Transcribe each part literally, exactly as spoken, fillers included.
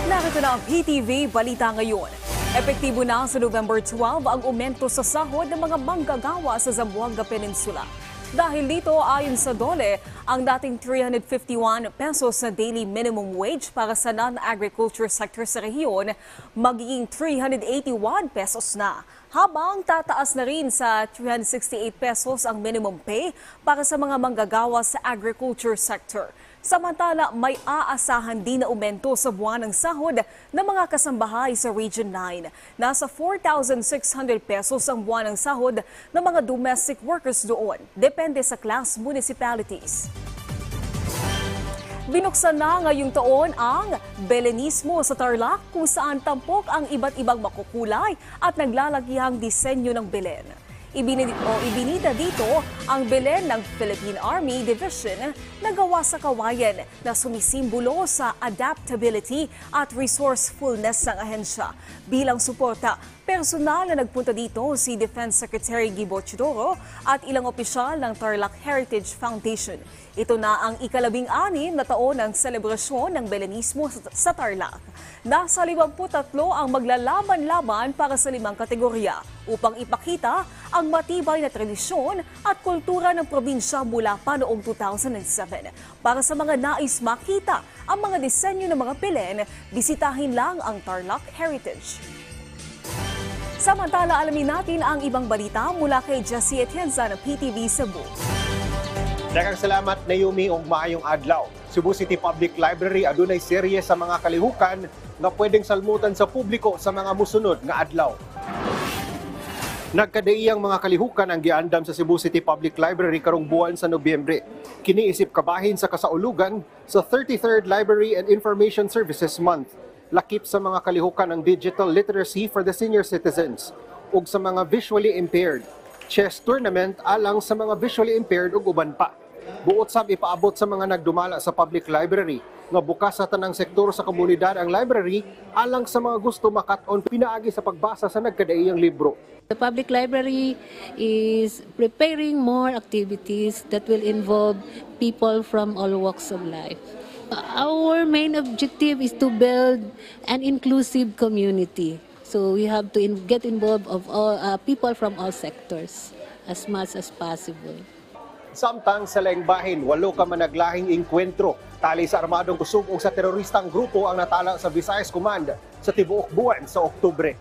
Narito na ang P T V Balita Ngayon. Epektibo na sa November twelve ang aumento sa sahod ng mga manggagawa sa Zamboanga Peninsula. Dahil dito, ayon sa DOLE, ang dating three hundred fifty-one pesos na daily minimum wage para sa non-agriculture sector sa rehiyon, magiging three hundred eighty-one pesos na. Habang tataas na rin sa three hundred sixty-eight pesos ang minimum pay para sa mga manggagawa sa agriculture sector. Samantala, may aasahan din na aumento sa buwan ng sahod ng mga kasambahay sa Region nine. Nasa four thousand six hundred pesos ang buwan ng sahod ng mga domestic workers doon. Depende sa class municipalities. Binuksan na ngayong taon ang Belenismo sa Tarlac kung saan tampok ang iba't ibang makukulay at naglalagihang disenyo ng Belen. Ibinid, o ibinida dito ang Belen ng Philippine Army Division na gawa sa kawayan na sumisimbolo sa adaptability at resourcefulness ng ahensya. Bilang suporta, personal na nagpunta dito si Defense Secretary Gibo Chidoro at ilang opisyal ng Tarlac Heritage Foundation. Ito na ang ikalabing-anim na taon ng selebrasyon ng Belenismo sa Tarlac. Nasa limampu't tatlo ang maglalaban-laban para sa limang kategorya upang ipakita ang matibay na tradisyon at kultura ng probinsya mula pa noong two thousand seven. Para sa mga nais makita ang mga disenyo ng mga Belen, bisitahin lang ang Tarlac Heritage. Samantala, alamin natin ang ibang balita mula kay Jessie Atienza ng P T V Cebu. Daghang salamat, Naomi, og maayong adlaw. Cebu City Public Library adunay serye sa mga kalihukan nga pwedeng salmutan sa publiko sa mga musunod nga adlaw. Nagkadaiyang mga kalihukan ang giandam sa Cebu City Public Library karong buwan sa Nobyembre. Kini isip kabahin sa kasaulugan sa thirty-third Library and Information Services Month. Lakip sa mga kalihukan ang digital literacy for the senior citizens ug sa mga visually impaired. Chess tournament alang sa mga visually impaired ug uban pa. Buot sab ipaabot sa mga nagdumala sa public library nga bukas sa tanang sektor sa komunidad ang library alang sa mga gusto makat-on pinaagi sa pagbasa sa nagkadaiyang libro. The public library is preparing more activities that will involve people from all walks of life. Our main objective is to build an inclusive community. So we have to in, get involved of all uh, people from all sectors as much as possible. Samtang sa laing bahin, walo ka managlahing inkwentro tali sa armadong kusog o sa teroristang grupo ang natala sa Visayas Command sa tibuok buwan sa Oktubre.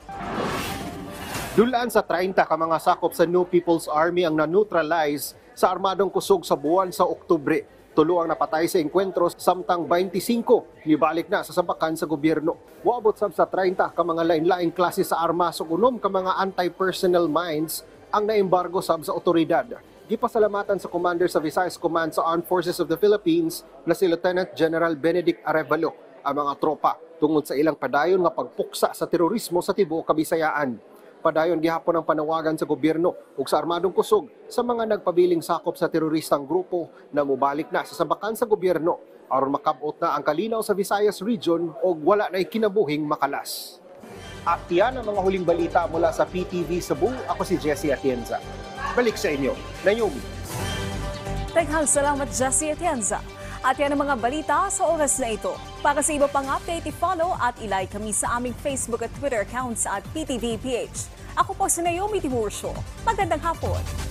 Dulaan sa thirty ka mga sakop sa New People's Army ang na-neutralize sa armadong kusog sa buwan sa Oktubre. Tulo ang napatay sa enkwentro samtang twenty-five nibalik na sa sampakan sa gobyerno. Waabot sab sa thirty ka mga lain-laing klase sa armas ug unom ka mga anti-personnel mines ang naembargo sab sa otoridad. Gipasalamatan sa commander sa Visayas Command sa Armed Forces of the Philippines na si Lieutenant General Benedict Arevalo ang mga tropa tungod sa ilang padayon nga pagpuksa sa terorismo sa tibuok Kabisayaan. Padayon gihapon ang panawagan sa gobyerno ug sa armadong kusog sa mga nagpabiling sakop sa teroristang grupo na mubalik na sa sambakan sa gobyerno aron makabot na ang kalinaw sa Visayas Region ug wala na'y kinabuhing makalas. At yan ang mga huling balita mula sa P T V Cebu. Ako si Jessie Atienza. Balik sa inyo, Naomi. Daghang salamat, Jessie Atienza. At yan ang mga balita sa oras na ito. Para sa iba pang update, i-follow at i-like kami sa aming Facebook at Twitter accounts at P T V P H. Ako po si Naomi Timurcio. Magandang hapon.